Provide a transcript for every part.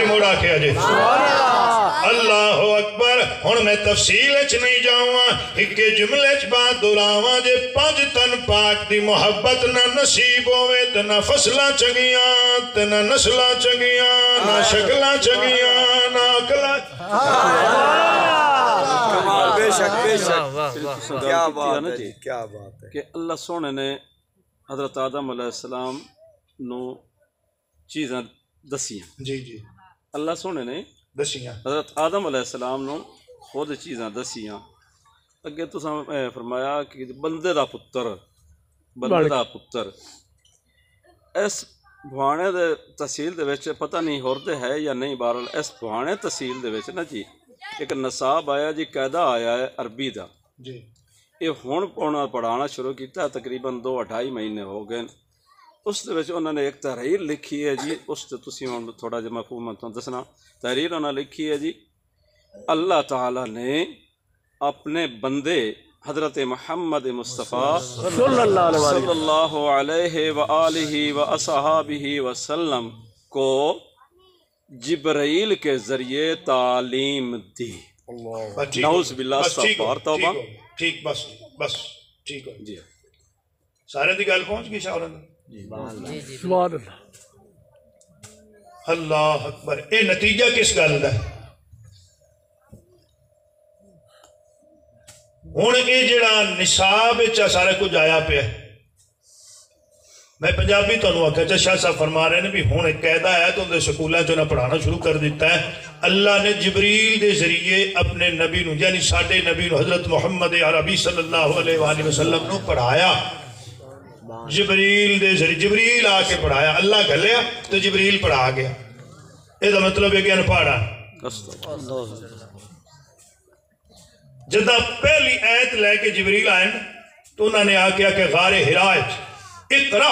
موڑا کے آجے اللہ اکبر. ہن میں تفصیل اچ نہیں جاواں, ایک جملے چ بات دہراواں, جے 5 تن پاک دی محبت نہ نصیب ہوے تے نہ فصلاں چنگیاں تے نہ نسلاں چنگیاں نہ شکلاں چنگیاں نہ عقلاں. بے شک کیا بات ہے, کیا بات ہے کہ اللہ سونے نے حضرت آدم علیہ السلام نو چیزاں دسیاں. جی جی اللہ سونے نے دسیاں حضرت آدم علیہ السلام نو خود چیزاں دسیاں. اگے تساں فرمایا کہ بندے دا پتر اس بھوانے دے تحصیل دے وچ پتہ نہیں ہور تے ہے یا نہیں, بہرحال اس بھوانے تحصیل دے وچ نا جی ایک نصاب آیا جی, قاعدہ آیا ہے عربی دا جی. یہ ہون پڑھانا شروع کیتا ہے, تقریباً 2-2.5 مہینے ہو گئے. اس دے وچ انہوں نے ایک تحریر لکھی ہے جی, اس تے تسی ہن تھوڑا جہا مفہوم دسنا. تحریر انہوں نے لکھی ہے جی, اللہ تعالیٰ نے اپنے بندے حضرت محمد مصطفیٰ صلی اللہ علیہ وآلہ وآصحابہ وسلم کو جبرائیل کے ذریعے تعلیم دی. نعوذ باللہ استغفار توبہ. ٹھیک بس بس ٹھیک ہو جی, سارے دی گل پہنچ گئی شاہ سبحان اللہ. اللہ اکبر. اے نتیجہ کس گل دا ہے؟ ہن اے جڑا نصاب وچ سارا کچھ آیا پیا, میں پنجابی تانوں آکھیا شاہ صاحب فرما رہے ہیں بھی ہن ایک قاعدہ ہے تو اندر سکولاں چ پڑھانا شروع کر دیتا ہے. اللہ نے جبریل دے ذریعے اپنے نبی نو یعنی ساڈے نبی نو حضرت محمد عربی صلی اللہ علیہ وآلہ وسلم نو پڑھایا. جبریل دے ذریعے جبریل آ کے پڑھایا, اللہ گھلیا تو جبریل پڑھا گیا. یہ دا مطلب ہے کہ انپڑھا. جدہ پہلی آیت لے کے جبریل آئے تو انہوں نے آ کے غار حراء اقرا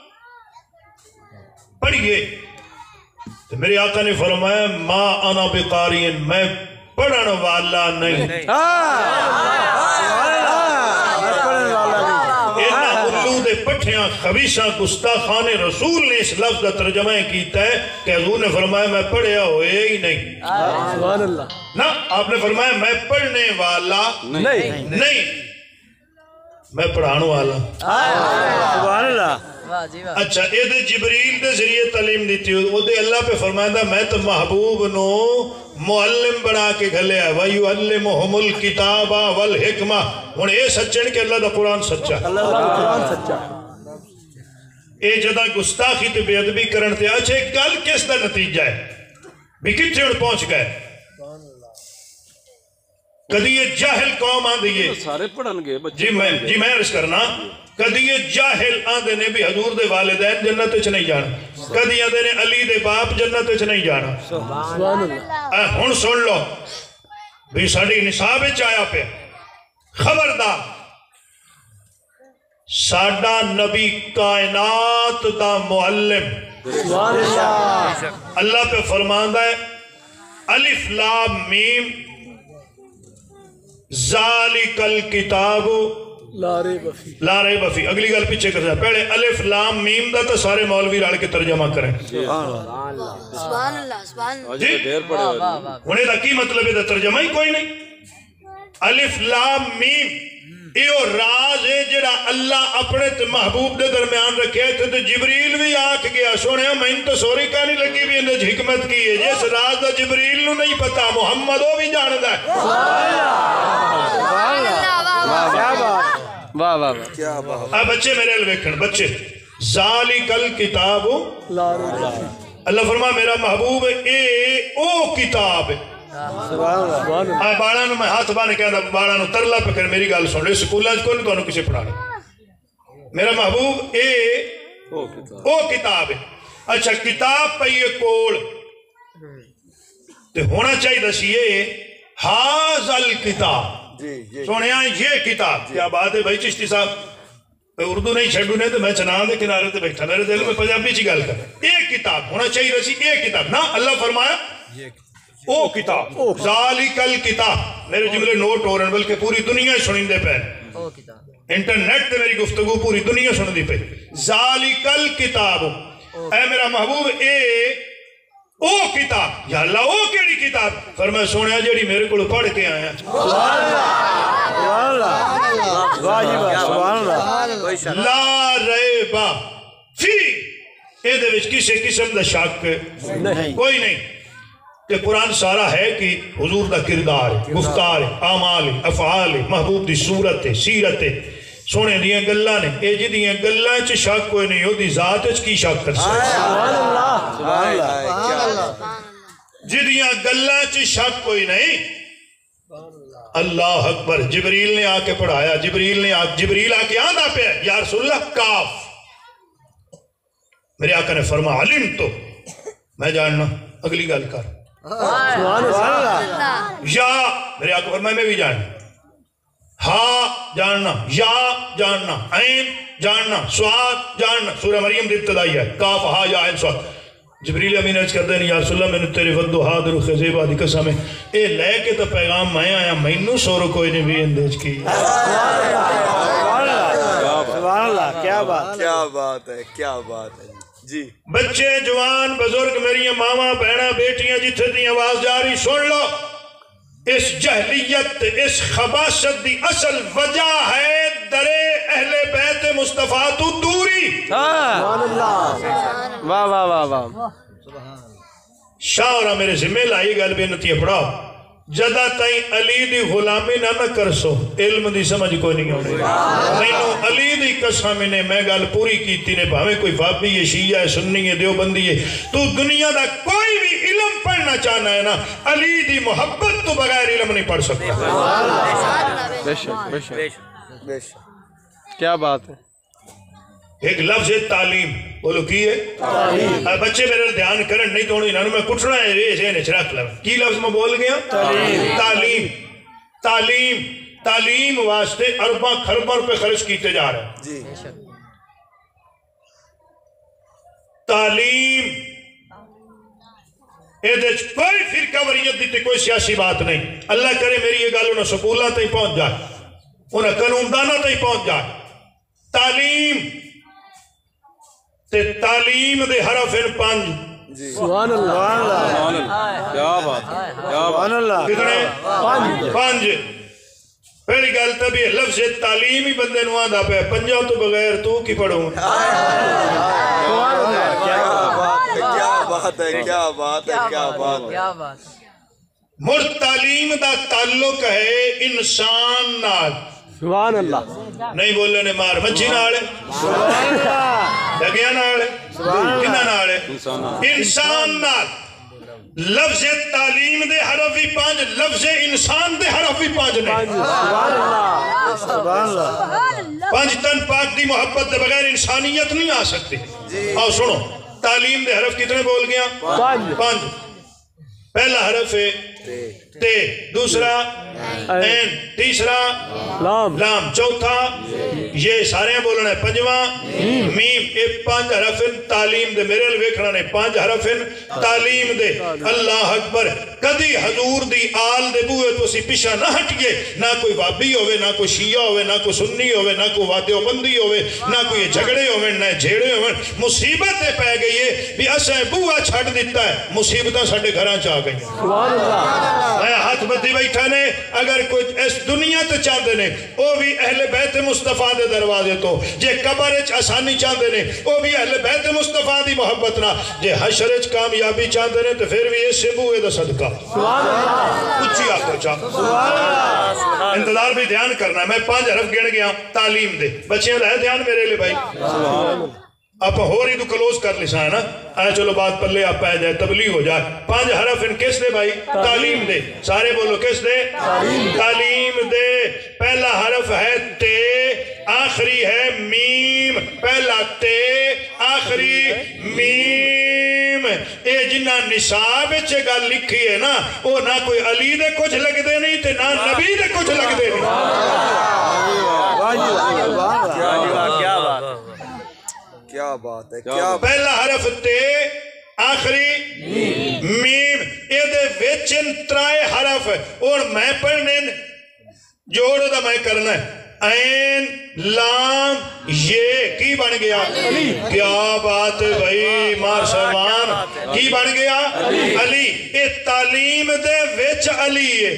پڑھئے. تو میرے آقا نے فرمایا ما انا بقارئ, میں پڑھن والا نہیں. دے پٹھیاں خبیثاں گستاخان رسول نے اس لفظ کا ترجمہ کیتا ہے کہ حضور نے فرمایا میں پڑھیا ہوئے ہی نہیں. سبحان اللہ. نہ آپ نے فرمایا میں پڑھنے والا نہیں, میں پڑھانے والا. سبحان اللہ. اچھا اے دے جبریل دے ذریعے تعلیم دیتی ہو, وہ دے اللہ پہ فرمائندہ میں تو محبوب نو معلم بنا کے گھلے ہے. وَيُعَلِّمُهُمُ الْكِتَابَ وَالْحِكْمَةِ. ہن اے سچن کہ اللہ دا قرآن سچا, اللہ دا قرآن سچا. اے جدہ گستاخی تے بے ادبی کرن تے اچھے گل کس دا نتیجہ ہے بھی کتھے ہن پہنچ گئے. کدی یہ جاہل قوم آن دیئے سارے پڑھن گے جی میں عرض کرنا, کدی یہ جاہل آن دینے بھی حضور دے والدین جنت اچھ نہیں جانا, کدی آن دینے علی دے باپ جنت اچھ نہیں جانا. سبحان اللہ. ہن سن لو بھی ساڑی نصاب اچھ آیا پہ خبردار, ساڑا نبی کائنات دا معلم. سبحان اللہ. اللہ پہ فرماندہ ہے الف لام میم ذالک الکتاب لا ریب فیہ. لا ریب فیہ. اگلی گل پیچھے کر دیں, پہلے الف لام میم دا تو سارے مولوی رڑ کے ترجمہ کریں. سبحان اللہ. سبحان اللہ. جی انہیں دا کی مطلب ہے دا ترجمہ ہی کوئی نہیں. الف لام میم ایو راز ہے جڑا اللہ اپنے محبوب دے درمیان رکھے تھے. تو جبریل بھی آکھ گیا سونے میں تو سوری کہانی لگی بھی اندر حکمت کی ہے, جس راز دا جبریل نو نہیں پتا محمد وہ بھی جاندہ ہے. واہ واہ کیا بات. بچے میرے الویکھن بچے ذالک الکتاب لا ریب فیہ. اللہ فرما میرا محبوب اے او کتاب ہے. سبحان اللہ. باڑا نو میں ہاتھ بانے کہنا باڑا نو ترلا پہ کر میری گال سن لے, سکولہ کو نہیں تو انہوں کسے پڑھانے. میرا محبوب اے او کتاب ہے. اچھا کتاب پہ یہ کوڑ تے ہونا چاہیے دسیے حاضل کتاب. سونے آئیں یہ کتاب کیا بات ہے بھائی چشتی صاحب, اردو نہیں چھڑو نہیں تو میں چنان دے کنارے تے بیٹھا, میرے دل میں پنجابی چی گل کر. ایک کتاب ہونا چاہیے دسی, ایک کتاب نا. اللہ فرمایا او کتاب ذالک الکتاب. میرے جملے نوٹ ہو رہے ہیں بلکہ پوری دنیا سنیں دے پہ, انٹرنیٹ تے میری گفتگو پوری دنیا سن دی پہ. ذالک الکتاب, اے میرا محبوب اے او کتاب یا اللہ او کیڑی کتاب؟ فرمایا سونے جیڑی میرے کو پڑھ کے آیا لا ریب فی اے دے وچ کسے قسم دا شک کوئی نہیں کہ قرآن سارا ہے کہ حضور دا کردار گفتار اعمال افعال محبوب دی صورت سیرت سونے دیاں گلاں نے اے جی دیاں گلاں چ شک کوئی نہیں ہو دی ذات وچ کی شک کر سکتا جی دیاں گلاں چ شک کوئی نہیں اللہ اکبر جبریل نے آ کے پڑھایا جبریل آ کے آندہ پہ یا رسول اللہ کاف میرے آقا نے فرما علم تو میں جاننا اگلی گل کر یا میرے آقا فرما میں بھی جاننا ہا جاننا یا جاننا عین جاننا سواد جاننا سورہ مریم دی ابتدائی ہے کاف ہا یا عین سواد جبریل امین عرض کر دیں یا رسول اللہ میں نے تیرے ود و حاضر و خزیبہ دی قسم ہے اے لے کے تو پیغام میں آیا مینوں سورو کوئی نے بھی اندیج کی سبحان اللہ کیا بات ہے جی بچے جوان بزرگ میری ماما بہنا بیٹیاں جتھے دی آواز جاری سن لو اس جہلیت اس خباثت دی اصل وجہ ہے درے اہل بیت مصطفیٰ تو دوری سبحان اللہ واہ واہ واہ واہ شاورہ میرے ذمہ لائی گل بھی نتیہ پڑھاؤ جدہ تائیں علی دی غلامی نہ کر سو علم دی سمجھ کوئی نہیں ہونے مینوں علی دی قسم نے میں گل پوری کیتی نے بھاویں کوئی وابی ہے شیعہ ہے سنی ہے دیوبندی ہے تو دنیا دا کوئی بھی علم پڑھنا چاہنا ہے نا علی دی محبت تو بغیر علم نہیں پڑھ سکتا بے شک کیا بات ہے ایک لفظ ہے تعلیم بولو کی ہے بچے میرے دھیان کرن نہیں تو انہوں میں کٹھنا ہے رکھ لو کی لفظ میں بول گیا تعلیم واسطے ارباں خرباں روپے خرچ کیتے جا رہے ہیں تعلیم کوئی فرقہ وریت دیتے کوئی سیاسی بات نہیں اللہ کرے میری یہ گل انہیں سکولہ تھی پہنچ جائے انہیں قانون دانہ تھی پہنچ جائے تعلیم دے حرف ان 5 سبحان اللہ کیا بات سبحان اللہ کتنے 5 پہلی گل تبھی لفظ تعلیم ہی بندے نو آندا پہ 5 تو بغیر تو کی پڑھوں کیا بات ہے مر تعلیم دا تعلق ہے انسان نال سبحان اللہ نہیں بولنے نے مار مچھی نال دگیا نال کنہ نال انسان نال لفظ تعلیم دے حرف بھی 5 لفظ انسان دے حرف بھی 5 نہیں سبحان اللہ 5 تن پاک دی محبت دے بغیر انسانیت نہیں آ سکتی آؤ سنو تعلیم دے حرف کتنے بول گیا 5 پہلا حرف ہے تے دوسرا این تیسرا لام چوتھا یہ سارے ہیں بولنا ہے 5واں میم یہ 5 حرف تعلیم دے میرے لویکھنا نے 5 حرف تعلیم دے اللہ اکبر کدی حضور دی آل دے بوئے تو اسی پیشہ نہ ہٹیے نہ کوئی وابی ہوئے نہ کوئی شیعہ ہوئے نہ کوئی سنی ہوئے نہ کوئی وادیوبندی ہوئے نہ کوئی جھگڑے ہوئے نہ جھیڑے ہوئے مصیبتیں پہ گئی ہے بھی اسے بوئے چھڑ دیتا ہے مصیبتیں ساڑھے گھران چاہ گئی میں ہاتھ بدھی بیٹھا نے اگر کچھ اس دنیا تو چاہتے نے وہ بھی اہل بیت مصطفیٰ دے دروازے تو جے قبرچ آسانی چاہتے نے وہ بھی اہل بیت مصطفیٰ دی محبت نہ جے حشرچ کامیابی چاہتے نے تو پھر بھی اس سے بوئے دا صدقہ اچھی آکر چاہ انتظار بھی دھیان کرنا ہے میں 5 حرف گن گیا تعلیم دے بچیاں رہے دھیان میرے لئے بھائی آپ ہو رہی تو کلوز کر لیسا ہے نا آئے چلو بات پلے آپ پہ جائے تبلیغ ہو جائے 5 حرف ان کس دے بھائی تعلیم دے سارے بولو کس دے تعلیم دے پہلا حرف ہے تے آخری ہے میم پہلا تے آخری میم اے جنہ نصاب چھے گا لکھی ہے نا وہ نہ کوئی علی دے کچھ لگ دے نہیں تے نہ نبی دے کچھ لگ دے نہیں کیا بات ہے پہلا حرف تے آخری میم اے دے ویچن 3 حرف اور میں پڑھنے جوڑو دا میں کرنا ہے عین لام یہ کی بن گیا کیا بات ہے بھائی مار سلمان کی بن گیا علی اے تعلیم دے وچ علی ہے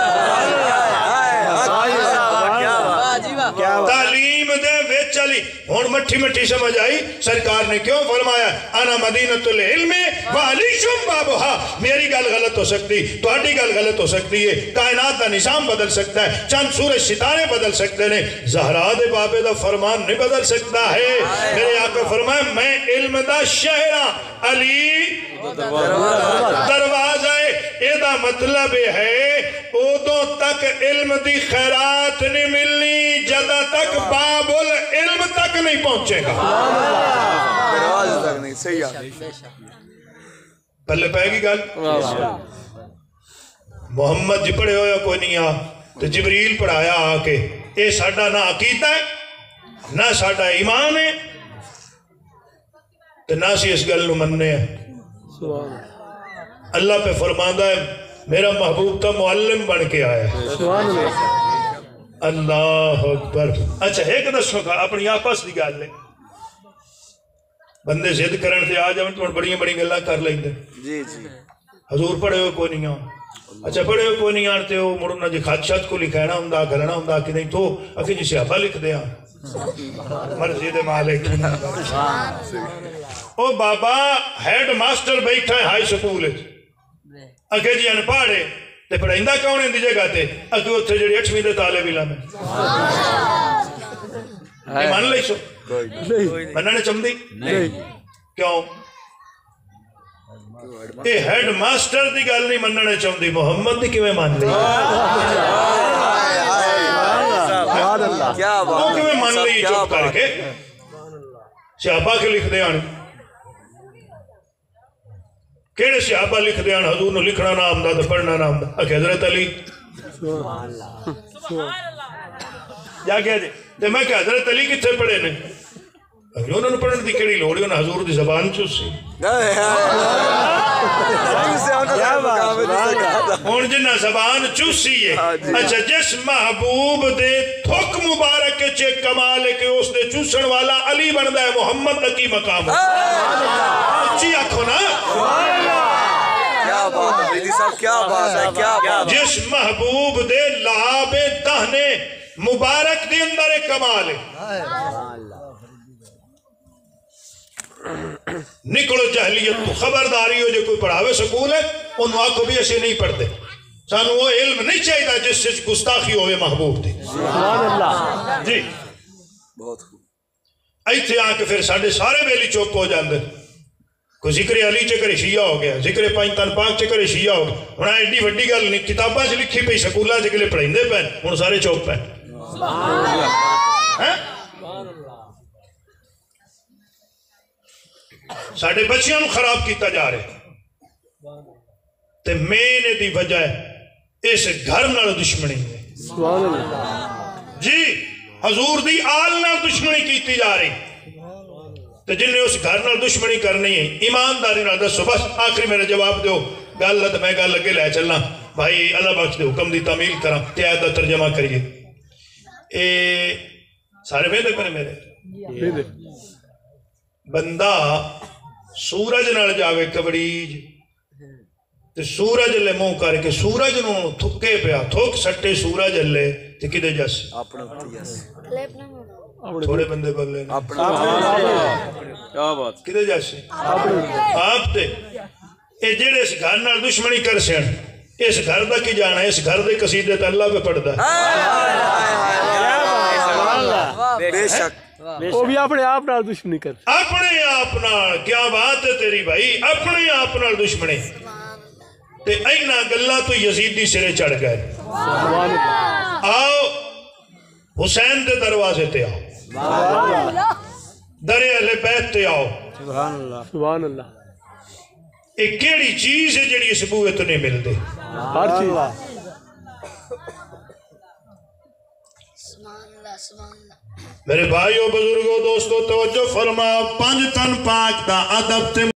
تعلیم دے وچ علی ہون مٹھی مٹھی سمجھ آئی سرکار نے کیوں فرمایا انا مدینۃ العلم وعلیکم بابھا میری گل غلط ہو سکتی تہاڈی گل غلط ہو سکتی ہے کائنات دا نظام بدل سکتا ہے چند سورج ستارے بدل سکتے ہیں زہرا دے بابے دا فرمان نہیں بدل سکتا ہے میرے آقا فرمایا میں علم دا شہر ہاں علی دروازہ اے دا مطلب ہے ادوں تک علم دی خیرات نہیں ملنی جدہ تک باب العلم تک نہیں پہنچے گا دروازے تک نہیں صحیح ہے پہلے پہ گی گل محمد جی پڑھے ہویا کوئی نہیں آ تو جبریل پڑھایا آ کے اے ساڑھا نہ عقیدہ ہے نہ ساڑھا ایمان ہے تو نہ سی اس گل نو مننے ہیں اللہ پہ فرماندہ ہے میرا محبوب تا معلم بن کے آیا ہے اللہ اکبر اچھا ایک دسو کا اپنی آپس دی گل لے بندے ضد کرن تے آ جاون تو بڑی بڑی گلاں کر لیندے جی جی حضور پڑھے ہوئے کوئی نہیں آن اچھا پڑھے ہوئے کوئی نہیں آنتے ہو مڑنا جی خدشات کو لکھانا ہوں گھرنا ہوں کہ نہیں تو اکی جی صحابہ لکھ دیا مرضی دے مالک او بابا ہیڈ ماسٹر بیٹھا ہے ہائی سکول اکی جی انپاڑے تے پڑھائندہ کون ہے دی جگہ تے اکی اتھے جڑی 8ویں دے طالب علم ہے مان لئی سو مننے چمدی کیوں اے ہیڈ ماسٹر دی گل نہیں مننے چمدی محمد دی کیویں مان لئی وہ کیویں مان لئی چپ کر کے صحابہ کے لکھ دے آنے کیڑے صحابہ لکھ دے آنے حضور نے لکھنا نہ آمدہ تو پڑھنا نہ آمدہ اکھ حضرت علی جا گیا جی تو میں کہ حضرت علی کتھے پڑھے نے انہوں نے پڑھنے دی کیڑی لوڑی انہوں نے حضور دی زبان چوسی ہون جنہ زبان چوسی ہے اچھا جس محبوب دے تھوک مبارک چے کمال ہے کہ اس دے چوسن والا علی بندہ ہے محمد تکی مقام اچھی آنکھو نا کیا بات ہے بیدی صاحب کیا بات ہے کیا بات ہے جس محبوب دے لعاب دہنے مبارک دے اندر ایک کمال ہے نکلو جہلیت تو خبرداری ہو جو کوئی پڑھاوے سکول ہے انہوں آنکھوں بھی ایسے نہیں پڑھتے سانو وہ علم نہیں چاہیے تھا جس سے گستاخی ہوئے محبوب تھی جی بہت خوب ایتھے آن کے پھر سارے بیلی چوپ ہو جاندے کوئی ذکر علی چکر شیعہ ہو گیا ذکر پانچتن پاک چکر شیعہ ہو گیا ہونا ایڈی وڈی گل نہیں کتاباں سے لکھی پئی سکولاں سے کلے پڑھیں دے پہن ہن سارے چوپ پہن ساڑھے بچیاں نو خراب کیتا جا رہے تے میں دی وجہ ہے اس گھر نال دشمنی ہے جی حضور دی آل نال دشمنی کیتی جا رہی تے جن نے اس گھر نال دشمنی کرنی ہے ایمانداری نال دسو بس آخری میرا جواب دیو گل لت میں گل لگے لے چلنا بھائی اللہ بخش دے حکم دی تعمیل کرا تے آیت دا ترجمہ کریے اے سارے میں دے پر میرے بندہ سورج نال جاوے کبڑیج تے سورج لے منہ کر کے سورج نو تھکے پیا تھوک سٹے سورج لے تے کدے جس اپنے جس تھوڑے بندے بولے کیا بات کدے جس آپ تے اے جڑے اس گھر نال دشمنی کر سین اس گھر دا کی جانا اس گھر دے قصیدے تے اللہ پہ پڑھدا بے شک وہ بھی اپنے آپ نال دشمنی کر اپنے آپ نال کیا بات ہے تیری بھائی اپنے آپ نال دشمنی تے اینا گلہ تو یزیدی سرے چڑھ گئے آؤ حسین دے دروازے تے آؤ در اہل بیت تے آؤ سبحان اللہ ایک کیڑی چیز ہے جڑی اس بوئے تو نہیں مل دے ہر چیز میرے بھائیو بزرگو دوستو توجہ فرما پنج تن پاک دا ادب تے